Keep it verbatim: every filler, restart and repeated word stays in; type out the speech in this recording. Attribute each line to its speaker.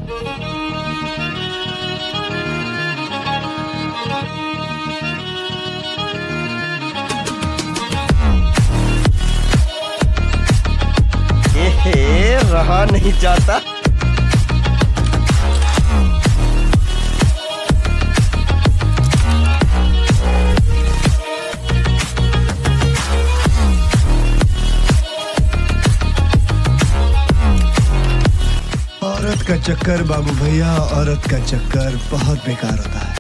Speaker 1: एहे, रहा नहीं जाता।
Speaker 2: औरत का चक्कर बाबू भैया, औरत का चक्कर बहुत बेकार होता है।